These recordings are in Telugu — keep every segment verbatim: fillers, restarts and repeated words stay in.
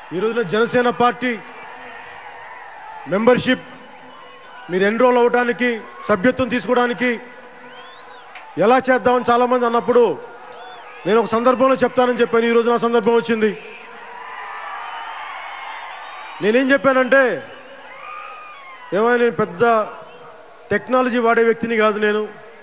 ఈ రోజున జనసేన పార్టీ మెంబర్షిప్ మీరు ఎన్రోల్ అవడానికి సభ్యత్వం తీసుకోవడానికి ఎలా చేద్దామని చాలామంది అన్నప్పుడు నేను ఒక సందర్భంలో చెప్తానని చెప్పాను. ఈరోజు నా సందర్భం వచ్చింది. నేనేం చెప్పానంటే, ఏమైనా నేను పెద్ద టెక్నాలజీ వాడే వ్యక్తిని కాదు. నేను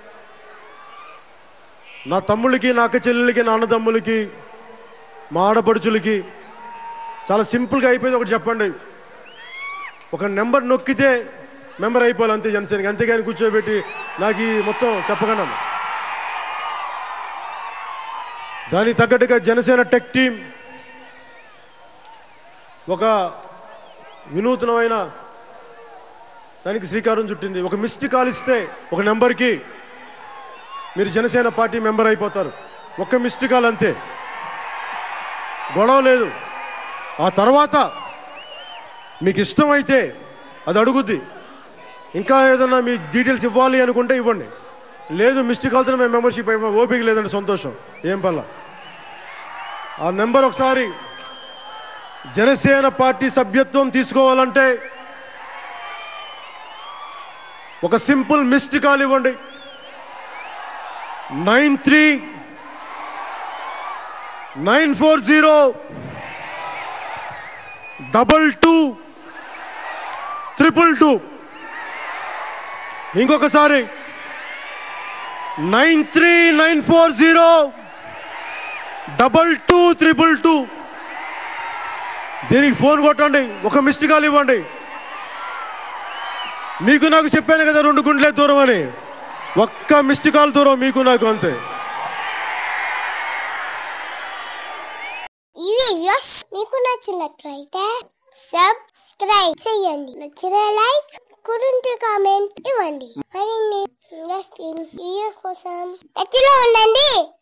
నా తమ్ముళ్ళకి, నా అక్క చెల్లెళ్ళకి, నా అన్నదమ్ములకి, మా ఆడపడుచులకి చాలా సింపుల్గా అయిపోయింది. ఒకటి చెప్పండి, ఒక నెంబర్ నొక్కితే మెంబర్ అయిపోవాలి అంతే జనసేనకి. అంతేగాని కూర్చోబెట్టి నాకు ఈ మొత్తం చెప్పకుండా. దానికి తగ్గట్టుగా జనసేన టెక్ టీం ఒక వినూత్నమైన దానికి శ్రీకారం చుట్టింది. ఒక మిస్డ్ కాల్ ఇస్తే ఒక నెంబర్కి మీరు జనసేన పార్టీ మెంబర్ అయిపోతారు. ఒక్క మిస్డ్ కాల్ అంతే, గొడవ లేదు. ఆ తర్వాత మీకు ఇష్టమైతే అది అడుగుద్ది, ఇంకా ఏదన్నా మీ డీటెయిల్స్ ఇవ్వాలి అనుకుంటే ఇవ్వండి. లేదు మిస్డ్ కాల్తో మేము మెంబర్షిప్ అయిపో, ఓపిక లేదండి, సంతోషం, ఏం పర్లా. ఆ నెంబర్ ఒకసారి జనసేన పార్టీ సభ్యత్వం తీసుకోవాలంటే ఒక సింపుల్ మిస్డ్ కాల్ ఇవ్వండి. Nine three nine four zero double two triple two. ఇంకొకసారి nine three nine four zero double two triple two. దీనికి ఫోన్ కొట్టండి, ఒక మిస్డ్ కాల్ ఇవ్వండి. మీకు నాకు చెప్పాను కదా రెండు గుంటలే దూరం అని, ఒక్క మిస్డ్ కాల్ దూరం మీకు నాకు, అంతే. ఈ వీడియోస్ మీకు నచ్చినట్లయితే సబ్స్క్రైబ్ చేయండి, నచ్చిన లైక్, కురింటి కామెంట్ ఇవ్వండి. మరిన్ని ఇంట్రెస్టింగ్ వీడియోస్ కోసం టచ్లో ఉండండి.